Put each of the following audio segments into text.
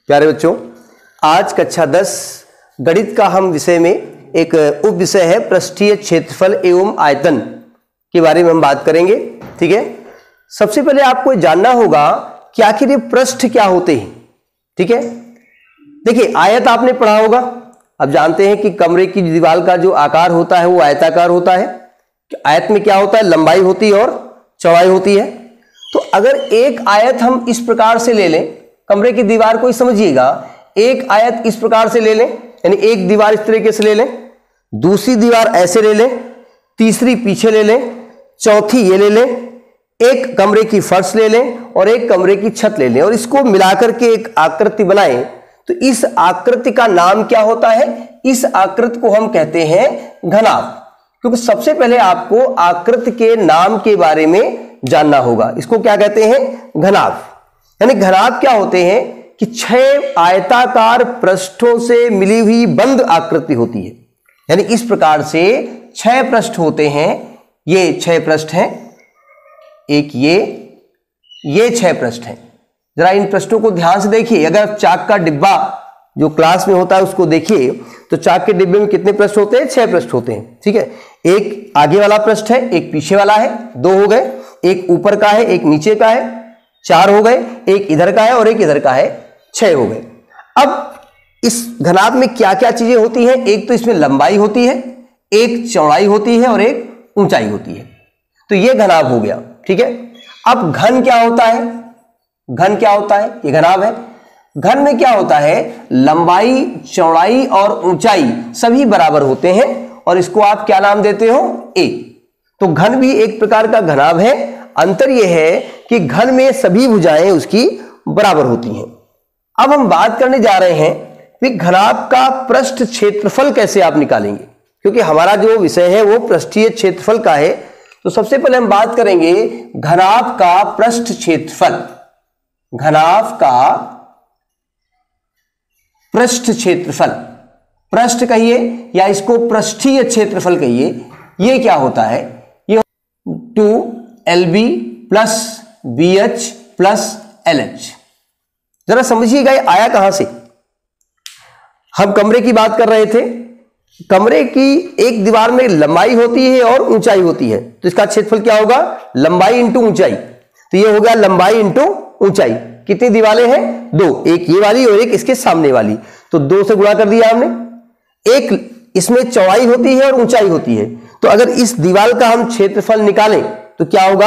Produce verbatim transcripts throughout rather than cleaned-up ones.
प्यारे बच्चों, आज कक्षा दस गणित का हम विषय में एक उप विषय है पृष्ठीय क्षेत्रफल एवं आयतन के बारे में हम बात करेंगे। ठीक है, सबसे पहले आपको जानना होगा कि आखिर ये पृष्ठ क्या होते हैं। ठीक है, देखिए आयत आपने पढ़ा होगा। अब जानते हैं कि कमरे की दीवार का जो आकार होता है वो आयताकार होता है। आयत में क्या होता है, लंबाई होती है और चौड़ाई होती है। तो अगर एक आयत हम इस प्रकार से ले लें, कमरे की दीवार को समझिएगा, एक आयत इस प्रकार से ले लें, यानी एक दीवार इस तरीके से ले लें, दूसरी दीवार ऐसे ले लें, तीसरी पीछे ले लें, चौथी ये ले लें, एक कमरे की फर्श ले लें और एक कमरे की छत ले लें और इसको मिलाकर के एक आकृति बनाएं, तो इस आकृति का नाम क्या होता है? इस आकृति को हम कहते हैं घनाभ। क्योंकि सबसे पहले आपको आकृति के नाम के बारे में जानना होगा। इसको क्या कहते हैं? घनाभ। यानी घनाभ क्या होते हैं कि छह आयताकार पृष्ठों से मिली हुई बंद आकृति होती है। यानी इस प्रकार से छह पृष्ठ होते हैं। ये छह पृष्ठ हैं, एक ये ये छह पृष्ठ हैं। जरा इन पृष्ठों को ध्यान से देखिए। अगर चाक का डिब्बा जो क्लास में होता है उसको देखिए, तो चाक के डिब्बे में कितने पृष्ठ होते हैं? छह पृष्ठ होते हैं। ठीक है, एक आगे वाला पृष्ठ है, एक पीछे वाला है, दो हो गए, एक ऊपर का है, एक नीचे का है, चार हो गए, एक इधर का है और एक इधर का है, छह हो गए। अब इस घनाभ में क्या क्या चीजें होती हैं? एक तो इसमें लंबाई होती है, एक चौड़ाई होती है और एक ऊंचाई होती है। तो ये घनाभ हो गया। ठीक है, अब घन क्या होता है? घन क्या होता है? ये घनाभ है। घन में क्या होता है? लंबाई, चौड़ाई और ऊंचाई सभी बराबर होते हैं और इसको आप क्या नाम देते हो? ए। तो घन भी एक प्रकार का घनाभ है। अंतर यह है कि घन में सभी भुजाएं उसकी बराबर होती हैं। अब हम बात करने जा रहे हैं कि घनाभ का पृष्ठ क्षेत्रफल कैसे आप निकालेंगे, क्योंकि हमारा जो विषय है वो पृष्ठीय क्षेत्रफल का है। तो सबसे पहले हम बात करेंगे घनाभ का पृष्ठ क्षेत्रफल। घनाभ का पृष्ठ क्षेत्रफल, पृष्ठ कहिए या इसको पृष्ठीय क्षेत्रफल कहिए। ये क्या होता है? ये two L B plus B H plus L H. जरा समझिएगा ये आया कहां से। हम कमरे की बात कर रहे थे। कमरे की एक दीवार में लंबाई होती है और ऊंचाई होती है, तो इसका क्षेत्रफल क्या होगा? लंबाई इंटू ऊंचाई। तो ये हो गया लंबाई इंटू ऊंचाई। कितनी दीवारें हैं? दो, एक ये वाली और एक इसके सामने वाली। तो दो से गुणा कर दिया हमने। एक इसमें चौड़ाई होती है और ऊंचाई होती है। तो अगर इस दीवार का हम क्षेत्रफल निकालें तो क्या होगा?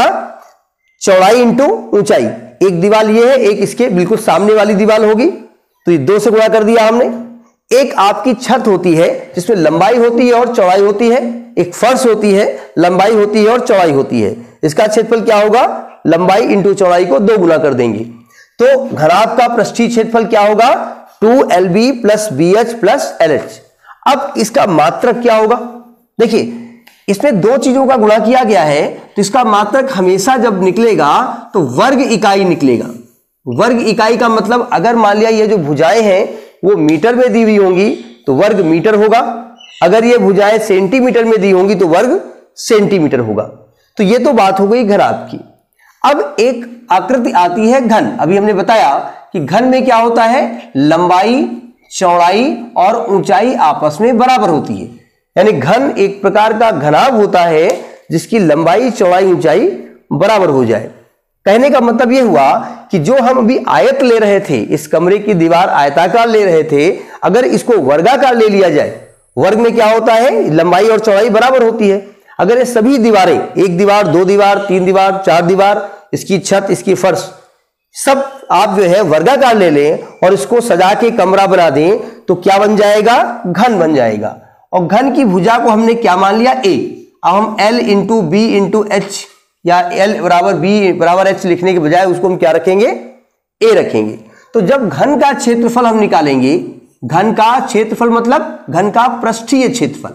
चौड़ाई इंटू ऊंचाई। एक दीवार ये है, एक इसके बिल्कुल सामने वाली दीवार होगी, तो ये दो से गुणा कर दिया हमने। एक आपकी छत होती है जिसमें लंबाई होती है और चौड़ाई होती है। एक फर्श होती है, लंबाई होती है और चौड़ाई होती है। इसका क्षेत्रफल क्या होगा? लंबाई इंटू चौड़ाई को दो गुना कर देंगे। तो घनाभ का पृष्ठीय क्षेत्रफल क्या होगा? Two L B plus B H plus L H. अब इसका मात्रक क्या होगा? देखिए इसमें दो चीजों का गुणा किया गया है, तो इसका मात्रक हमेशा जब निकलेगा तो वर्ग इकाई निकलेगा। वर्ग इकाई का मतलब अगर मान लिया ये जो भुजाएं हैं वो मीटर में दी हुई होंगी तो वर्ग मीटर होगा। अगर ये भुजाएं सेंटीमीटर में दी होंगी तो वर्ग सेंटीमीटर होगा। तो ये तो बात हो गई घनाभ की। अब एक आकृति आती है घन। अभी हमने बताया कि घन में क्या होता है? लंबाई, चौड़ाई और ऊंचाई आपस में बराबर होती है। यानी घन एक प्रकार का घनाभ होता है जिसकी लंबाई, चौड़ाई, ऊंचाई बराबर हो जाए। कहने का मतलब यह हुआ कि जो हम अभी आयत ले रहे थे, इस कमरे की दीवार आयताकार ले रहे थे, अगर इसको वर्गाकार ले लिया जाए, वर्ग में क्या होता है? लंबाई और चौड़ाई बराबर होती है। अगर ये सभी दीवारें, एक दीवार, दो दीवार, तीन दीवार, चार दीवार, इसकी छत, इसकी फर्श, सब आप जो है वर्गाकार ले लें और इसको सजा के कमरा बना दें, तो क्या बन जाएगा? घन बन जाएगा। और घन की भुजा को हमने क्या मान लिया? ए। अब हम L into B into H या एल बराबर बी बराबर एच लिखने के बजाय उसको हम क्या रखेंगे? ए रखेंगे। तो जब घन का क्षेत्रफल हम निकालेंगे, घन का क्षेत्रफल मतलब घन का पृष्ठीय क्षेत्रफल,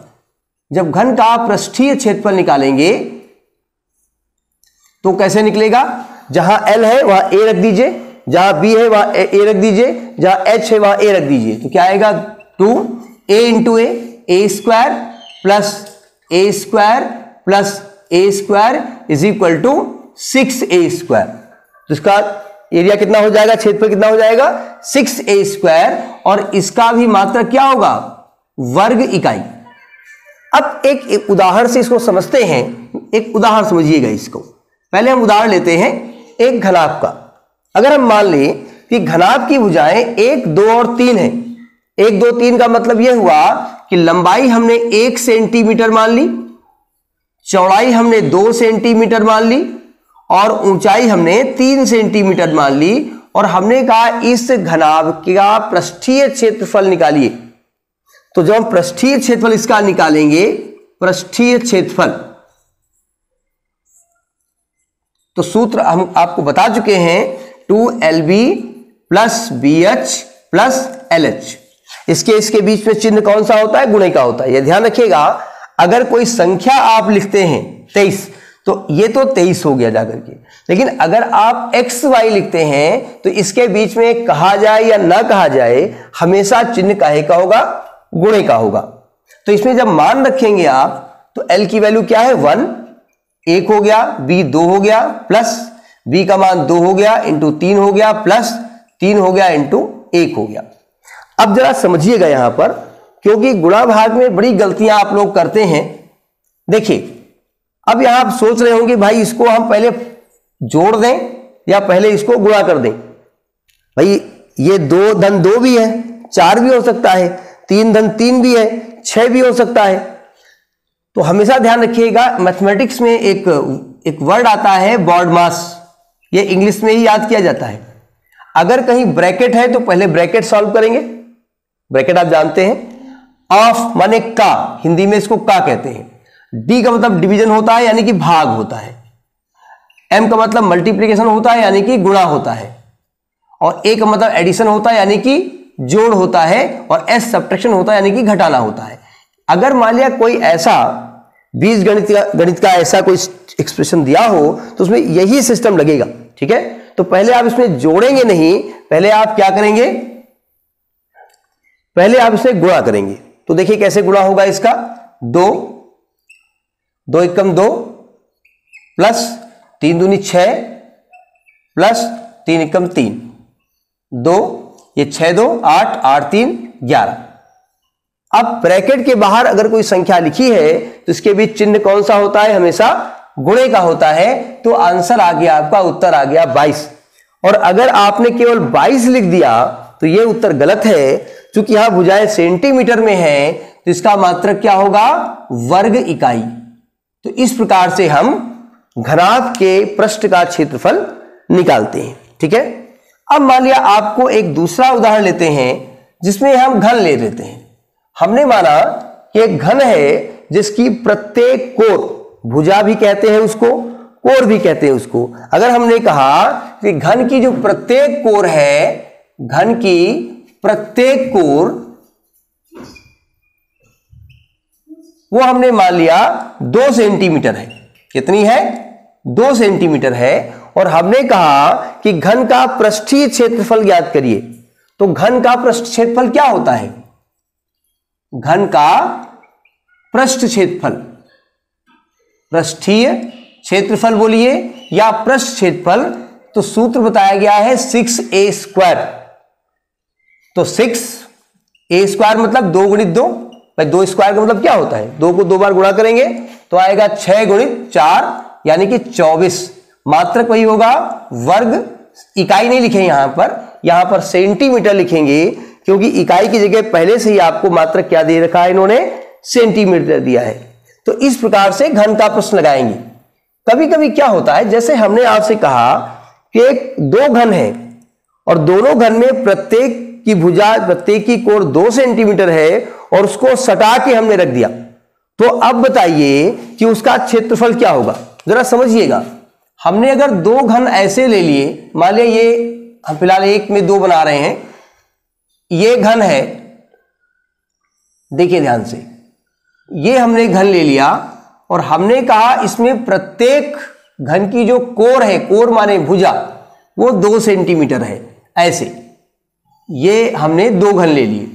जब घन का पृष्ठीय क्षेत्रफल निकालेंगे तो कैसे निकलेगा? जहां एल है वहां ए रख दीजिए, जहां बी है वहां ए रख दीजिए, जहां एच है वहां ए रख दीजिए। तो क्या आएगा? Two A into A, A square plus A square plus A square is equal to six A square. तो इसका एरिया कितना हो जाएगा, क्षेत्रफल कितना हो जाएगा, सिक्स ए स्क्वायर, और इसका भी मात्रक क्या होगा, वर्ग इकाई। अब एक, एक उदाहरण से इसको समझते हैं। एक उदाहरण समझिएगा इसको। पहले हम उदाहरण लेते हैं एक घनाभ का। अगर हम मान लें कि घनाभ की भुजाएं एक, दो और तीन है। एक, दो, तीन का मतलब यह हुआ कि लंबाई हमने एक सेंटीमीटर मान ली, चौड़ाई हमने दो सेंटीमीटर मान ली, और ऊंचाई हमने तीन सेंटीमीटर मान ली, और हमने कहा इस घनाभ का पृष्ठीय क्षेत्रफल निकालिए। तो जब हम पृष्ठीय क्षेत्रफल इसका निकालेंगे, पृष्ठीय क्षेत्रफल, तो सूत्र हम आपको बता चुके हैं, two L B plus B H plus L H. इसके इसके बीच में चिन्ह कौन सा होता है, गुणे का होता है। यह ध्यान रखिएगा, अगर कोई संख्या आप लिखते हैं तेईस, तो ये तो तेईस हो गया जाकर के, लेकिन अगर आप एक्स वाई लिखते हैं तो इसके बीच में कहा जाए या ना कहा जाए, हमेशा चिन्ह काहे का होगा, गुणे का होगा। तो इसमें जब मान रखेंगे आप, तो एल की वैल्यू क्या है, वन, एक हो गया, बी दो हो गया, प्लस बी का मान दो हो गया, इंटू तीन हो गया, प्लस तीन हो गया, इंटू एक हो गया। अब जरा समझिएगा यहां पर, क्योंकि गुणा भाग में बड़ी गलतियां आप लोग करते हैं। देखिए, अब यहां आप सोच रहे होंगे भाई इसको हम पहले जोड़ दें या पहले इसको गुणा कर दें। भाई ये दो धन दो भी है, चार भी हो सकता है, तीन धन तीन भी है, छह भी हो सकता है। तो हमेशा ध्यान रखिएगा, मैथमेटिक्स में एक एक वर्ड आता है बॉड मास, ये इंग्लिश में ही याद किया जाता है। अगर कहीं ब्रैकेट है तो पहले ब्रैकेट सॉल्व करेंगे। ब्रैकेट आप जानते हैं, ऑफ माने का, हिंदी में इसको का कहते हैं। डी का मतलब डिवीजन होता है, यानी कि भाग होता है। एम का मतलब मल्टीप्लीकेशन होता है, यानी कि गुणा होता है। और ए का मतलब एडिशन होता है, यानी कि जोड़ होता है। और एस सब्ट्रैक्शन होता है, यानी कि घटाना होता है। अगर मान लिया कोई ऐसा बीज गणित का गणित का ऐसा कोई एक्सप्रेशन दिया हो, तो उसमें यही सिस्टम लगेगा। ठीक है, तो पहले आप इसमें जोड़ेंगे नहीं, पहले आप क्या करेंगे, पहले आप इसे गुणा करेंगे। तो देखिए कैसे गुणा होगा इसका, दो, दो एकम दो, प्लस तीन दूनी छह, प्लस तीन एकम तीन, दो, ये छह दो आठ, आठ तीन ग्यारह। अब ब्रैकेट के बाहर अगर कोई संख्या लिखी है तो इसके बीच चिन्ह कौन सा होता है, हमेशा गुणे का होता है। तो आंसर आ गया आपका, उत्तर आ गया बाईस। और अगर आपने केवल बाईस लिख दिया तो यह उत्तर गलत है, क्योंकि यहां भुजाएं सेंटीमीटर में है, तो इसका मात्रक क्या होगा, वर्ग इकाई। तो इस प्रकार से हम घनाभ के पृष्ठ का क्षेत्रफल निकालते हैं। ठीक है, अब मान लिया आपको एक दूसरा उदाहरण लेते हैं जिसमें हम घन ले लेते हैं। हमने माना कि एक घन है जिसकी प्रत्येक कोर, भुजा भी कहते हैं उसको, कोर भी कहते हैं उसको। अगर हमने कहा कि घन की जो प्रत्येक कोर है, घन की प्रत्येक कोर, वो हमने मान लिया दो सेंटीमीटर है। कितनी है, दो सेंटीमीटर है। और हमने कहा कि घन का पृष्ठीय क्षेत्रफल ज्ञात करिए। तो घन का पृष्ठ क्षेत्रफल क्या होता है, घन का पृष्ठ क्षेत्रफल, पृष्ठीय क्षेत्रफल बोलिए या पृष्ठ क्षेत्रफल। तो सूत्र बताया गया है सिक्स ए स्क्वायर। तो सिक्स ए स्क्वायर मतलब दो गुणित दो, भाई दो स्क्वायर का मतलब क्या होता है, दो को दो बार गुणा करेंगे तो आएगा छह गुणित चार, यानी कि चौबीस। मात्रक वही होगा, वर्ग इकाई नहीं लिखेंगे यहां पर, यहां पर सेंटीमीटर लिखेंगे, क्योंकि इकाई की जगह पहले से ही आपको मात्रक क्या दे रखा है, इन्होंने सेंटीमीटर दिया है। तो इस प्रकार से घन का प्रश्न लगाएंगे। कभी कभी क्या होता है, जैसे हमने आपसे कहा कि एक दो घन है और दोनों घन में प्रत्येक की भुजा, प्रत्येक की कोण दो सेंटीमीटर है और उसको सटा के हमने रख दिया। तो अब बताइए कि उसका क्षेत्रफल क्या होगा, जरा समझिएगा। हमने अगर दो घन ऐसे ले लिए, मान लिया ये हम फिलहाल एक में दो बना रहे हैं, ये घन है, देखिए ध्यान से, ये हमने घन ले लिया और हमने कहा इसमें प्रत्येक घन की जो कोर है, कोर माने भुजा, वो दो सेंटीमीटर है। ऐसे ये हमने दो घन ले लिए,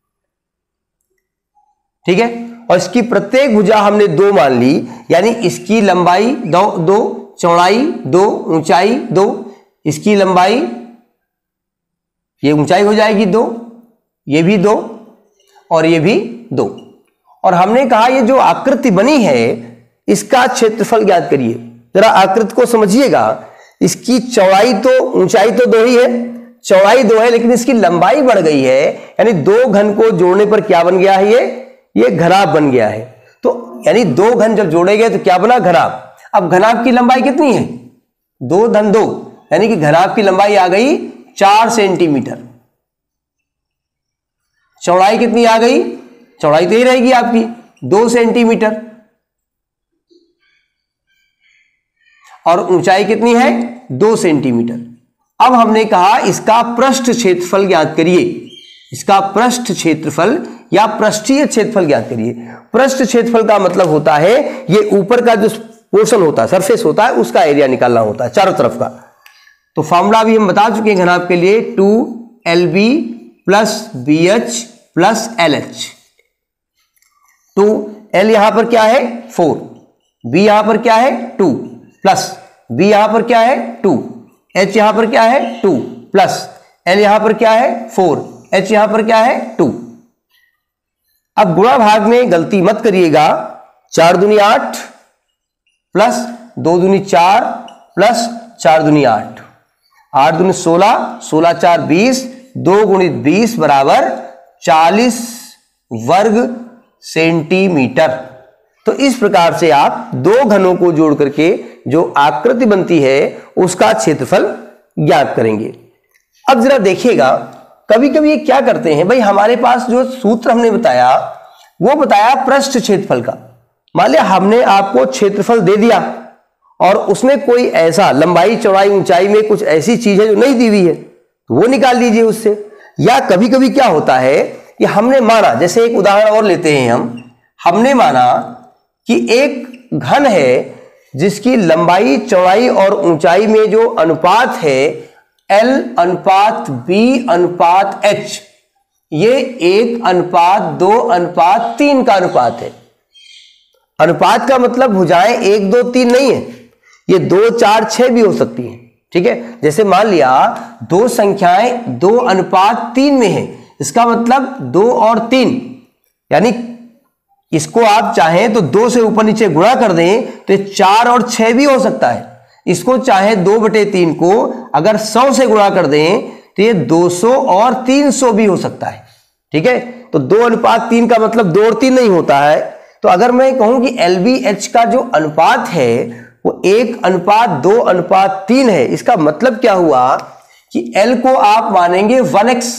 ठीक है, और इसकी प्रत्येक भुजा हमने दो मान ली, यानी इसकी लंबाई दो, दो चौड़ाई दो, ऊंचाई दो, इसकी लंबाई, ये ऊंचाई हो जाएगी दो, ये भी दो और ये भी दो। और हमने कहा ये जो आकृति बनी है इसका क्षेत्रफल ज्ञात करिए। जरा आकृति को समझिएगा, इसकी चौड़ाई तो, ऊंचाई तो दो ही है, चौड़ाई दो है, लेकिन इसकी लंबाई बढ़ गई है, यानी दो घन को जोड़ने पर क्या बन गया है, ये ये घनाभ बन गया है। तो यानी दो घन जब जोड़े गए तो क्या बना, घनाभ। अब घनाभ की लंबाई कितनी है, दो धन दो, यानी कि घनाभ की लंबाई आ गई चार सेंटीमीटर। चौड़ाई कितनी आ गई, चौड़ाई तो ही रहेगी आपकी दो सेंटीमीटर, और ऊंचाई कितनी है, दो सेंटीमीटर। अब हमने कहा इसका पृष्ठ क्षेत्रफल ज्ञात करिए, इसका पृष्ठ क्षेत्रफल या पृष्ठीय क्षेत्रफल ज्ञात करिए। पृष्ठ क्षेत्रफल का मतलब होता है ये ऊपर का जो पोर्शन होता है, सरफेस होता है, उसका एरिया निकालना होता है चारों तरफ का। तो फॉर्मूला भी हम बता चुके हैं घनाभ के लिए, two L B plus B H plus L H. Two L यहां पर क्या है, फोर, बी यहां पर क्या है, टू, प्लस बी यहां पर क्या है, टू, एच यहां पर क्या है, टू, प्लस एल यहां पर क्या है, फोर, एच यहां पर क्या है, टू। अब गुणा भाग में गलती मत करिएगा, चार दूनी आठ प्लस दो दूनी चार प्लस चार दूनी आठ, आठ दूनी सोलह, सोलह चार बीस, दो गुणित बीस बराबर चालीस वर्ग सेंटीमीटर। तो इस प्रकार से आप दो घनों को जोड़ करके जो आकृति बनती है उसका क्षेत्रफल ज्ञात करेंगे। अब जरा देखिएगा, कभी कभी ये क्या करते हैं भाई, हमारे पास जो सूत्र हमने बताया वो बताया पृष्ठ क्षेत्रफल का। मान लिया हमने आपको क्षेत्रफल दे दिया और उसमें कोई ऐसा लंबाई चौड़ाई ऊंचाई में कुछ ऐसी चीज है जो नहीं दी हुई है, तो वो निकाल लीजिए उससे। या कभी कभी क्या होता है कि हमने माना, जैसे एक उदाहरण और लेते हैं हम, हमने माना कि एक घन है जिसकी लंबाई चौड़ाई और ऊंचाई में जो अनुपात है L अनुपात B अनुपात H, ये एक अनुपात दो अनुपात तीन का अनुपात है। अनुपात का मतलब भुजाएं एक दो तीन नहीं है, ये दो चार छह भी हो सकती है। ठीक है, जैसे मान लिया दो संख्याएं दो अनुपात तीन में है, इसका मतलब दो और तीन, यानी इसको आप चाहें तो दो से ऊपर नीचे गुणा कर दें तो ये चार और छह भी हो सकता है। इसको चाहे दो बटे तीन को अगर सौ से गुणा कर दें तो ये दो सौ और तीन सौ भी हो सकता है। ठीक है, तो दो अनुपात तीन का मतलब दो और तीन नहीं होता है। तो अगर मैं कहूं कि एल बी एच का जो अनुपात है वो एक अनुपात दो अनुपात तीन है, इसका मतलब क्या हुआ कि L को आप मानेंगे वन एक्स,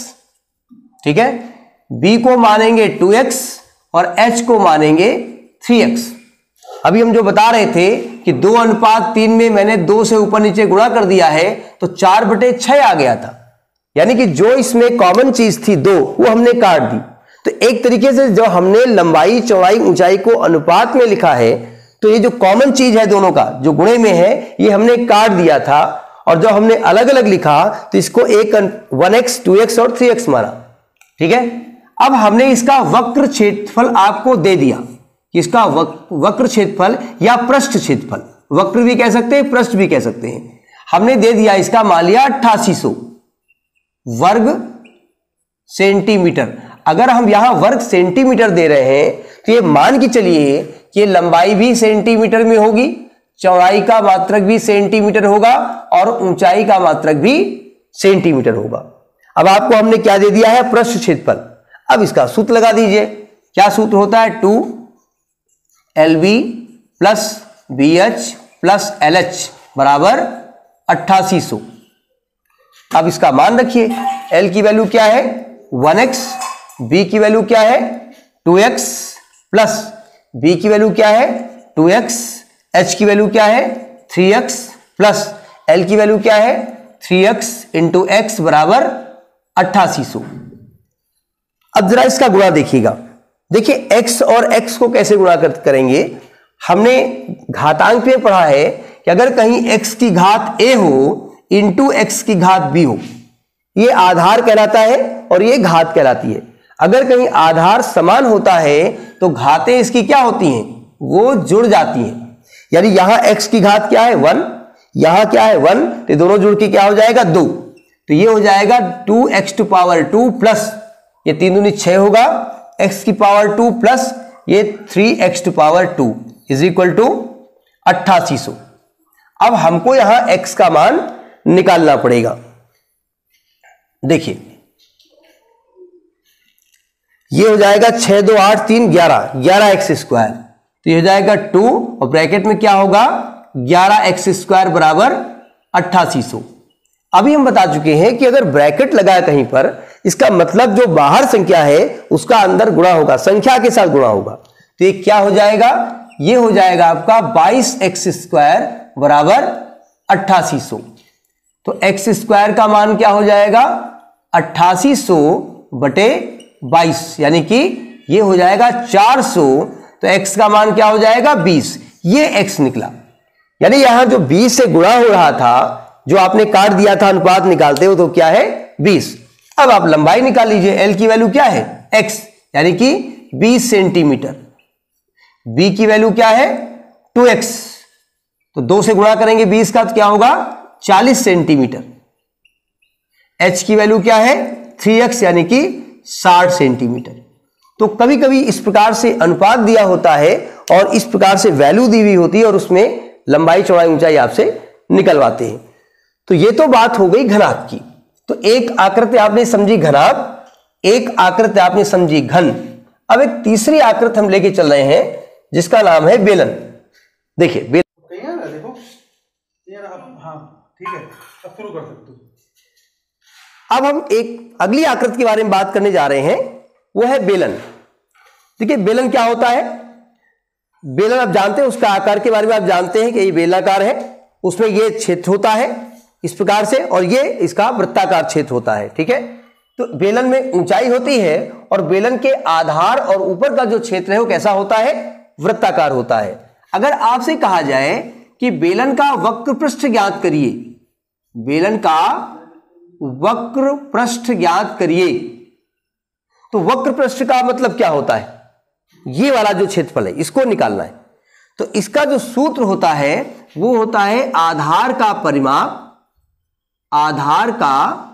ठीक है, B को मानेंगे टू एक्स और H को मानेंगे थ्री एक्स। अभी हम जो बता रहे थे कि दो अनुपात तीन में मैंने दो से ऊपर नीचे गुणा कर दिया है तो चार बटे छह आ गया था, यानी कि जो इसमें कॉमन चीज थी दो वो हमने काट दी। तो एक तरीके से जो हमने लंबाई चौड़ाई ऊंचाई को अनुपात में लिखा है, तो ये जो कॉमन चीज है दोनों का जो गुणे में है ये हमने काट दिया था, और जो हमने अलग अलग लिखा तो इसको एक वन एक्स टू एक्स और थ्री एक्स माना। ठीक है, अब हमने इसका वक्र क्षेत्रफल आपको दे दिया, इसका वक्र क्षेत्रफल या पृष्ठ क्षेत्रफल, वक्र भी कह सकते हैं पृष्ठ भी कह सकते हैं, हमने दे दिया इसका मान लिया अट्ठासी सौ वर्ग सेंटीमीटर। अगर हम यहां वर्ग सेंटीमीटर दे रहे हैं तो ये मान के चलिए कि लंबाई भी सेंटीमीटर में होगी, चौड़ाई का मात्रक भी सेंटीमीटर होगा और ऊंचाई का मात्रक भी सेंटीमीटर होगा। अब आपको हमने क्या दे दिया है, पृष्ठ क्षेत्रफल। अब इसका सूत्र लगा दीजिए, क्या सूत्र होता है, two L B plus B H plus L H बराबर अट्ठासी सौ। अब इसका मान रखिए, L की वैल्यू क्या है वन एक्स, B की वैल्यू क्या है टू एक्स प्लस B की वैल्यू क्या है टू एक्स, H की वैल्यू क्या है थ्री एक्स प्लस L की वैल्यू क्या है थ्री एक्स इंटू एक्स बराबर अट्ठासी सौ। अब जरा इसका गुणा देखिएगा, देखिए x और x को कैसे गुणा करेंगे। हमने घातांक में पढ़ा है कि अगर कहीं x की घात a हो इंटू एक्स की घात b हो, ये आधार कहलाता है और ये घात कहलाती है। अगर कहीं आधार समान होता है तो घातें इसकी क्या होती हैं, वो जुड़ जाती हैं। यानी यहां x की घात क्या है वन, यहां क्या है वन, तो दोनों जुड़ के क्या हो जाएगा दो, तो ये हो जाएगा two X two power two plus ये तीन दूनी छह होगा, एक्स की पावर टू प्लस ये three X two power two is equal to अट्ठासी सौ। अब हमको यहां x का मान निकालना पड़ेगा। देखिए ये हो जाएगा छह दो आठ तीन ग्यारह, ग्यारह एक्स स्क्वायर, तो ये हो जाएगा टू और ब्रैकेट में क्या होगा ग्यारह एक्स स्क्वायर बराबर अट्ठासी सौ। अभी हम बता चुके हैं कि अगर ब्रैकेट लगाया कहीं पर, इसका मतलब जो बाहर संख्या है उसका अंदर गुणा होगा, संख्या के साथ गुणा होगा, तो ये क्या हो जाएगा, ये हो जाएगा आपका बाईस एक्स स्क्वायर बराबर अट्ठासी सौ। तो एक्स स्क्वायर का मान क्या हो जाएगा अट्ठासी सौ बटे बाईस, यानी कि ये हो जाएगा चार सौ, तो x का मान क्या हो जाएगा बीस, ये x निकला। यानी यहां जो बीस से गुणा हो रहा था, जो आपने काट दिया था अनुपात निकालते हो, तो क्या है बीस। अब आप लंबाई निकाल लीजिए, l की वैल्यू क्या है x, यानी कि बीस सेंटीमीटर, b की वैल्यू क्या है टू एक्स, तो दो से गुणा करेंगे बीस का, तो क्या होगा चालीस सेंटीमीटर। h की वैल्यू क्या है थ्री एक्स, यानी कि साठ सेंटीमीटर। तो कभी कभी इस प्रकार से अनुपात दिया होता है और इस प्रकार से वैल्यू दी हुई होती है और उसमें लंबाई चौड़ाई ऊंचाई आपसे निकलवाते हैं। तो ये तो बात हो गई घनाभ की। तो एक आकृति आपने समझी घनाभ, एक आकृति आपने समझी घन। अब एक तीसरी आकृति हम लेके चल रहे हैं जिसका नाम है बेलन। देखिए बेलन, देखो यार, अब हाँ ठीक है, अब शुरू कर सकते हो। अब हम एक अगली आकृति के बारे में बात करने जा रहे हैं, वो है बेलन। देखिए बेलन क्या होता है, बेलन आप जानते हैं, उसका आकार के बारे में आप जानते हैं कि ये बेलनाकार है, उसमें ये क्षेत्र होता है इस प्रकार से, और ये इसका वृत्ताकार क्षेत्र होता है, ठीक है। तो बेलन में ऊंचाई होती है और बेलन के आधार और ऊपर का जो क्षेत्र है वो कैसा होता है, वृत्ताकार होता है। अगर आपसे कहा जाए कि बेलन का वक्र पृष्ठ ज्ञात करिए, बेलन का वक्र पृष्ठ ज्ञात करिए, तो वक्र पृष्ठ का मतलब क्या होता है, ये वाला जो क्षेत्रफल है इसको निकालना है। तो इसका जो सूत्र होता है वो होता है आधार का परिमाप, आधार का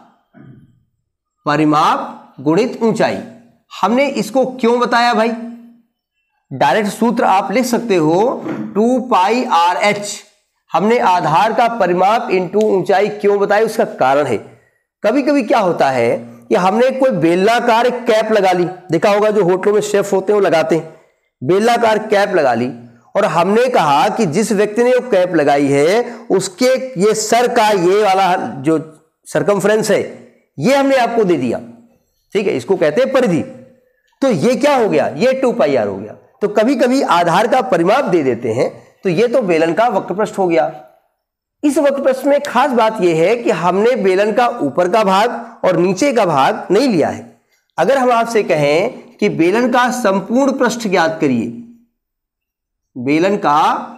परिमाप गुणित ऊंचाई। हमने इसको क्यों बताया भाई, डायरेक्ट सूत्र आप लिख सकते हो टू पाई आर एच। हमने आधार का परिमाप इंटू ऊंचाई क्यों बताया, उसका कारण है। कभी कभी क्या होता है कि हमने कोई बेलनाकार कैप लगा ली, देखा होगा जो होटलों में शेफ होते हैं वो लगाते हैं, बेलनाकार कैप लगा ली, और हमने कहा कि जिस व्यक्ति ने वो कैप लगाई है उसके ये सर का ये वाला जो सरकमफ्रेंस है ये हमने आपको दे दिया, ठीक है, इसको कहते हैं परिधि। तो ये क्या हो गया, ये टू पाई आर हो गया। तो कभी कभी आधार का परिमाप दे देते हैं, तो ये तो बेलन का वक्रपृष्ठ हो गया। इस वक्रपृष्ठ में खास बात यह है कि हमने बेलन का ऊपर का भाग और नीचे का भाग नहीं लिया है। अगर हम आपसे कहें कि बेलन का संपूर्ण पृष्ठ ज्ञात करिए, बेलन का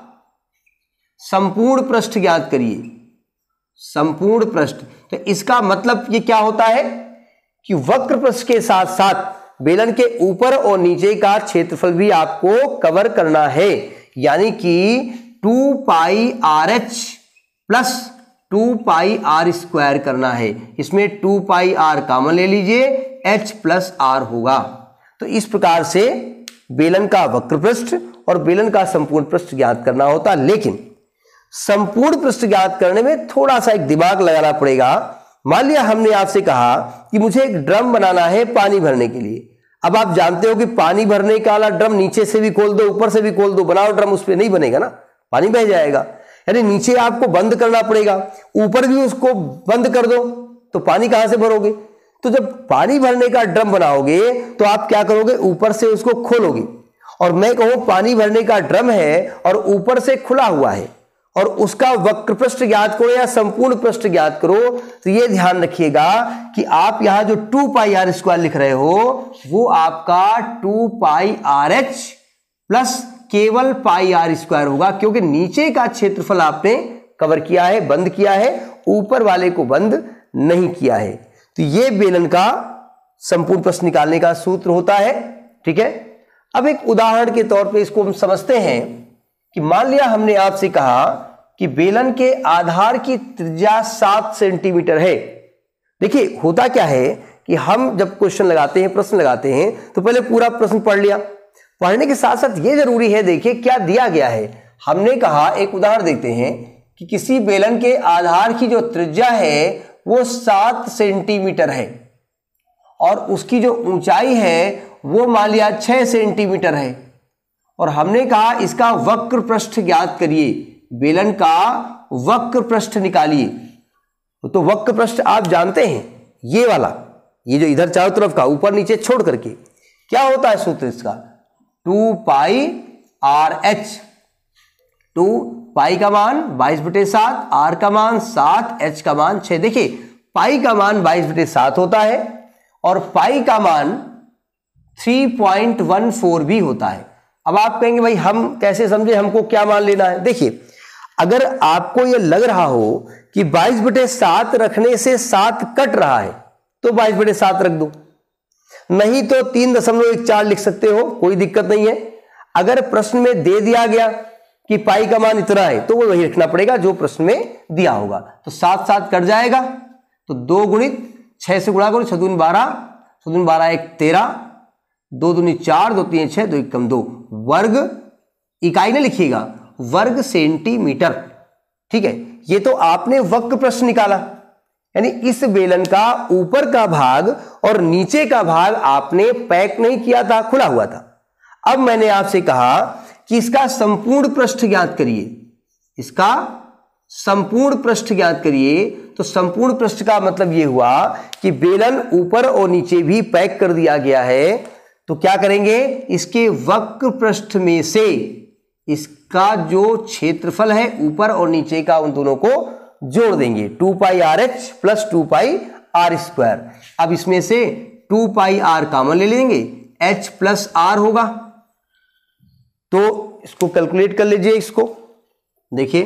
संपूर्ण पृष्ठ ज्ञात करिए, संपूर्ण पृष्ठ, तो इसका मतलब ये क्या होता है कि वक्र पृष्ठ के साथ साथ बेलन के ऊपर और नीचे का क्षेत्रफल भी आपको कवर करना है, यानी कि two pi R H plus two pi R square करना है। इसमें टू पाई आर कॉमन ले लीजिए, एच प्लस आर होगा। तो इस प्रकार से बेलन का वक्र पृष्ठ और बेलन का संपूर्ण पृष्ठ ज्ञात करना होता। लेकिन संपूर्ण पृष्ठ ज्ञात करने में थोड़ा सा एक दिमाग लगाना पड़ेगा। मान लिया हमने आपसे कहा कि मुझे एक ड्रम बनाना है पानी भरने के लिए। अब आप जानते हो कि पानी भरने का वाला ड्रम नीचे से भी खोल दो ऊपर से भी खोल दो, बनाओ ड्रम, उस पर नहीं बनेगा ना, पानी बह जाएगा। यानी नीचे आपको बंद करना पड़ेगा, ऊपर भी उसको बंद कर दो तो पानी कहां से भरोगे। तो जब पानी भरने का ड्रम बनाओगे तो आप क्या करोगे, ऊपर से उसको खोलोगे। और मैं कहूं पानी भरने का ड्रम है और ऊपर से खुला हुआ है और उसका वक्र पृष्ठ ज्ञात करो या संपूर्ण पृष्ठ ज्ञात करो, तो यह ध्यान रखिएगा कि आप यहां जो टू पाई आर स्क्वायर लिख रहे हो वो आपका two pi R H plus केवल पाई आर स्क्वायर होगा, क्योंकि नीचे का क्षेत्रफल आपने कवर किया है, बंद किया है, ऊपर वाले को बंद नहीं किया है। तो यह बेलन का संपूर्ण पृष्ठ निकालने का सूत्र होता है, ठीक है। अब एक उदाहरण के तौर पे इसको हम समझते हैं कि मान लिया हमने आपसे कहा कि बेलन के आधार की त्रिज्या सात सेंटीमीटर है। देखिए होता क्या है कि हम जब क्वेश्चन लगाते हैं, प्रश्न लगाते हैं, तो पहले पूरा प्रश्न पढ़ लिया। पढ़ने के साथ साथ ये जरूरी है, देखिए क्या दिया गया है। हमने कहा, एक उदाहरण देखते हैं कि किसी बेलन के आधार की जो त्रिज्या है वो सात सेंटीमीटर है और उसकी जो ऊंचाई है वो मान लिया छह सेंटीमीटर है, और हमने कहा इसका वक्र पृष्ठ ज्ञात करिए, बेलन का वक्र पृष्ठ निकालिए। तो वक्र पृष्ठ आप जानते हैं, ये वाला, ये जो इधर चारों तरफ का ऊपर नीचे छोड़ करके क्या होता है सूत्र इसका, two pi R H. Two pi का मान बाईस बटे सात, आर का मान सात, एच का मान छह। देखिए पाई का मान बाईस बटे सात होता है और पाई का मान तीन पॉइंट एक चार भी होता है। अब आप कहेंगे भाई हम कैसे समझे, हमको क्या मान लेना है। देखिए अगर आपको यह लग रहा हो कि बाईस बटे सात रखने से सात कट रहा है तो बाईस बटे सात रख दो, नहीं तो तीन दशमलव एक चार लिख सकते हो, कोई दिक्कत नहीं है। अगर प्रश्न में दे दिया गया कि पाई का मान इतना है तो वो वही रखना पड़ेगा जो प्रश्न में दिया होगा। तो सात सात कट जाएगा, तो दो गुणित छह से गुणा करो, छह दूनी बारह, छह दूनी बारह एक तेरह, दो दूनी चार, दो तीन छह, दो एक कम दो, वर्ग इकाई ने लिखिएगा वर्ग सेंटीमीटर। ठीक है, ये तो आपने वक्र प्रश्न निकाला, यानी इस बेलन का ऊपर का भाग और नीचे का भाग आपने पैक नहीं किया था, खुला हुआ था। अब मैंने आपसे कहा कि इसका संपूर्ण पृष्ठ ज्ञात करिए, इसका संपूर्ण पृष्ठ ज्ञात करिए। तो संपूर्ण पृष्ठ का मतलब यह हुआ कि बेलन ऊपर और नीचे भी पैक कर दिया गया है, तो क्या करेंगे, इसके वक्र पृष्ठ में से इसका जो क्षेत्रफल है ऊपर और नीचे का, उन दोनों को जोड़ देंगे, two pi R H plus two pi R square. अब इसमें से टू पाई आर कॉमन ले लेंगे, एच प्लस आर होगा, तो इसको कैलकुलेट कर लीजिए। इसको देखिए,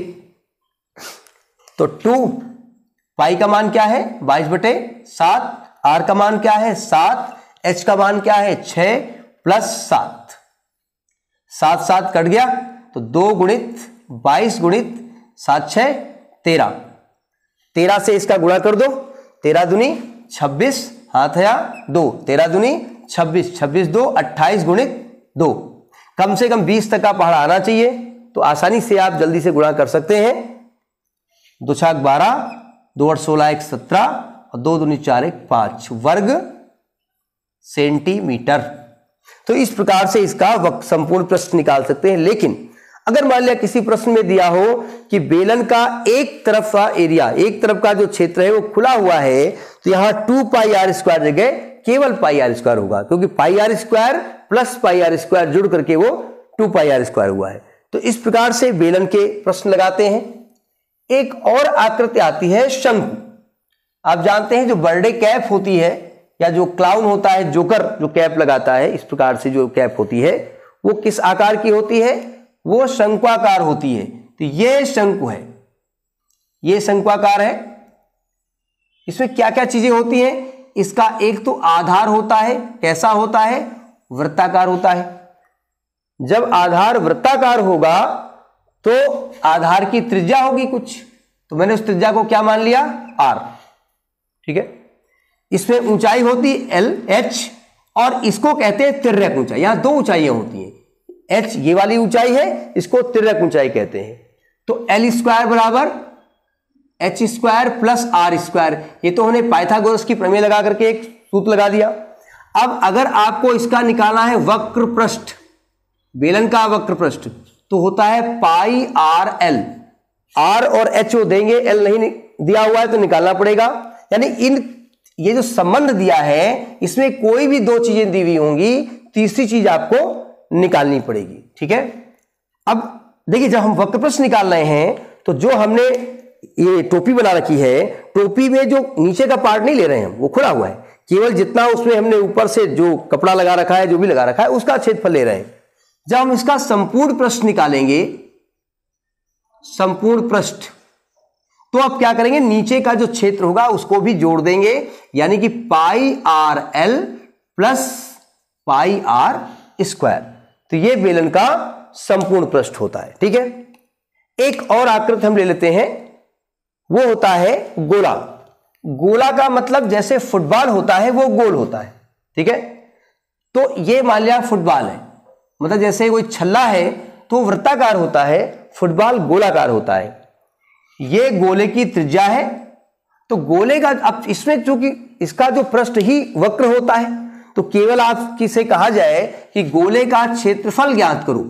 तो टू पाई का मान क्या है, बाईस बटे सात, आर का मान क्या है सात, एच का मान क्या है छह प्लस सात, सात सात कट गया, तो दो गुणित बाईस गुणित सात छह तेरह, तेरह से इसका गुणा कर दो, तेरह दुनी छब्बीस, हाथ आया दो, तेरह दुनी छब्बीस, छब्बीस दो अट्ठाईस गुणित दो, कम से कम बीस तक का पहाड़ा आना चाहिए, तो आसानी से आप जल्दी से गुणा कर सकते हैं। दो छाक बारह, दो आठ सोलह, एक सत्रह और दो दूनी चार एक पांच वर्ग सेंटीमीटर। तो इस प्रकार से इसका वक्त संपूर्ण प्रश्न निकाल सकते हैं। लेकिन अगर मान लिया किसी प्रश्न में दिया हो कि बेलन का एक तरफ का एरिया, एक तरफ का जो क्षेत्र है वो खुला हुआ है, तो यहां टू पाई आर स्क्वायर जगह केवल पाई आर स्क्वायर होगा, क्योंकि pi R square plus pi R square जुड़ करके वो टू पाई आर स्क्वायर हुआ है। तो इस प्रकार से बेलन के प्रश्न लगाते हैं। एक और आकृति आती है शंकु। आप जानते हैं जो बर्थडे कैप होती है या जो क्लाउन होता है, जोकर जो कैप लगाता है, इस प्रकार से जो कैप होती है वो किस आकार की होती है, वो शंक्वाकार होती है। तो ये शंकु है, ये शंक्वाकार है। इसमें क्या क्या चीजें होती हैं, इसका एक तो आधार होता है, कैसा होता है, वृत्ताकार होता है। जब आधार वृत्ताकार होगा तो आधार की त्रिज्या होगी कुछ, तो मैंने उस त्रिज्या को क्या मान लिया, आर। ठीक है, इसमें ऊंचाई होती है एल एच, और इसको कहते हैं तिर्यक ऊंचाई। यहां दो ऊंचाइयां होती हैं, एच ये वाली ऊंचाई है, इसको तिर्यक ऊंचाई कहते हैं। तो एल स्क्वायर बराबर H square plus R square, ये तो हमने पाइथागोरस की प्रमेय लगा करके एक सूत्र लगा दिया। अब अगर आपको इसका निकालना है वक्र पृष्ठ, बेलन का वक्र पृष्ठ, तो होता है पाई आर एल। आर और एच वो देंगे, एल नहीं दिया हुआ है तो निकालना पड़ेगा। यानी इन ये जो संबंध दिया है इसमें कोई भी दो चीजें दी हुई होंगी, तीसरी चीज आपको निकालनी पड़ेगी। ठीक है, अब देखिए जब हम वक्र पृष्ठ निकाल रहे हैं तो जो हमने ये टोपी बना रखी है, टोपी में जो नीचे का पार्ट नहीं ले रहे हैं, वो खुला हुआ है, केवल जितना उसमें हमने ऊपर से जो कपड़ा लगा रखा है, जो भी लगा रखा है, उसका क्षेत्रफल ले रहे हैं। जब हम इसका संपूर्ण पृष्ठ निकालेंगे, संपूर्ण पृष्ठ, तो आप क्या करेंगे, नीचे का जो क्षेत्र होगा उसको भी जोड़ देंगे, यानी कि pi R L plus pi R square. तो ये बेलन का संपूर्ण पृष्ठ होता है। ठीक है, एक और आकृति हम ले लेते हैं, वो होता है गोला। गोला का मतलब जैसे फुटबॉल होता है वो गोल होता है, ठीक है। तो ये मान लिया फुटबॉल है, मतलब जैसे कोई छल्ला है तो वृत्ताकार होता है, फुटबॉल गोलाकार होता है। ये गोले की त्रिज्या है, तो गोले का अब इसमें चूंकि इसका जो पृष्ठ ही वक्र होता है तो केवल आप किसे कहा जाए कि गोले का क्षेत्रफल ज्ञात करो।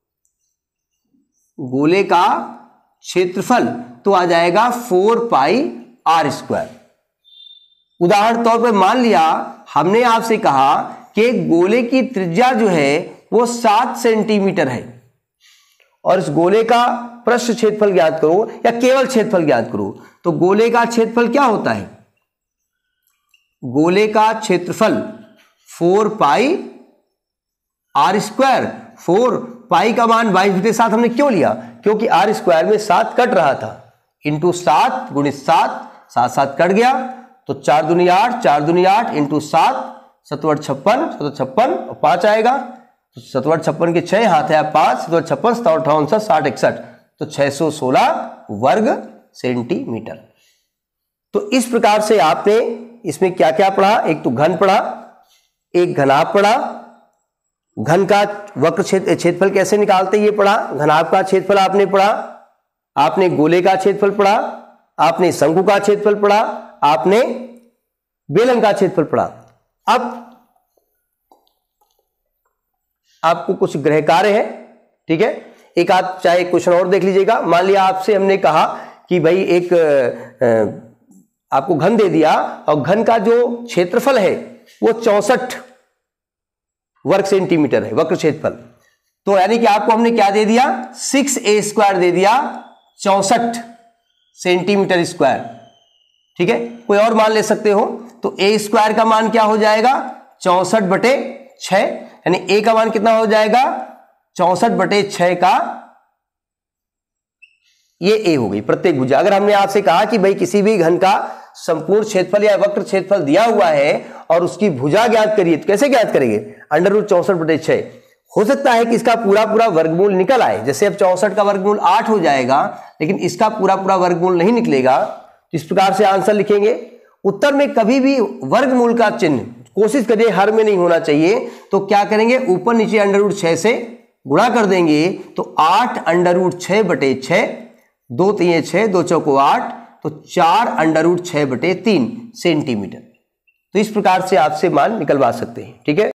गोले का क्षेत्रफल तो आ जाएगा फोर पाई आर स्क्वायर। उदाहरण तौर पर मान लिया हमने आपसे कहा कि गोले की त्रिज्या जो है वो सात सेंटीमीटर है और इस गोले का पृष्ठ क्षेत्रफल ज्ञात करो या केवल क्षेत्रफल ज्ञात करो। तो गोले का क्षेत्रफल क्या होता है? गोले का क्षेत्रफल four pi R square. Four pi का मान बाईस बटे सात हमने क्यों लिया? क्योंकि आर स्क्वायर में सात कट रहा था, इंटू सात गुणित सात, सात सात कट गया तो चार दुनी आठ, चार दुनी आठ इंटू सात, सतवर छप्पन, सतवर छप्पन और पांच आएगा तो सतवर छप्पन के छह हाथ है पांच, सतवर छप्पन सतावन अठावन उनसठ साठ इकसठ तो छह सौ सोलह वर्ग सेंटीमीटर। तो इस प्रकार से आपने इसमें क्या क्या पढ़ा? एक तो घन पढ़ा, एक घनाभ पढ़ा, घन का वक्र क्षेत्र क्षेत्रफल कैसे निकालते ये पढ़ा, घनाभ का क्षेत्रफल आपने पढ़ा, आपने गोले का क्षेत्रफल पढ़ा, आपने शंकु का क्षेत्रफल पढ़ा, आपने बेलन का क्षेत्रफल पढ़ा। अब आपको कुछ गृह कार्य है, ठीक है। एक आप चाहे क्वेश्चन और देख लीजिएगा। मान लिया आपसे हमने कहा कि भाई एक आपको घन दे दिया और घन का जो क्षेत्रफल है वो चौसठ वर्ग सेंटीमीटर है, वक्र क्षेत्रफल। तो यानी कि आपको हमने क्या दे दिया? सिक्स ए स्क्वायर दे दिया, चौसठ सेंटीमीटर स्क्वायर, ठीक है। कोई और मान ले सकते हो। तो ए स्क्वायर का मान क्या हो जाएगा? चौसठ बटे छह, यानी ए का मान कितना हो जाएगा? चौसठ बटे छह का ये ए हो गई प्रत्येक भुजा। अगर हमने आपसे कहा कि भाई किसी भी घन का संपूर्ण क्षेत्रफल या वक्र क्षेत्रफल दिया हुआ है और उसकी भुजा ज्ञात करिए, तो कैसे ज्ञात करेंगे? अंडर रूट चौसठ बटे छह। हो सकता है कि इसका पूरा पूरा वर्गमूल निकल आए, जैसे अब चौसठ का वर्गमूल आठ हो जाएगा, लेकिन इसका पूरा पूरा वर्गमूल नहीं निकलेगा। इस प्रकार से आंसर लिखेंगे। उत्तर में कभी भी वर्गमूल का चिन्ह कोशिश करिए हर में नहीं होना चाहिए। तो क्या करेंगे? ऊपर नीचे अंडर रूट छह से गुणा कर देंगे तो आठ अंडर रूट छह बटे छह, दो तीन छह, दो चौको आठ, तो चार अंडर रूट छह बटे तीन सेंटीमीटर। तो इस प्रकार से आपसे मान निकलवा सकते हैं, ठीक है।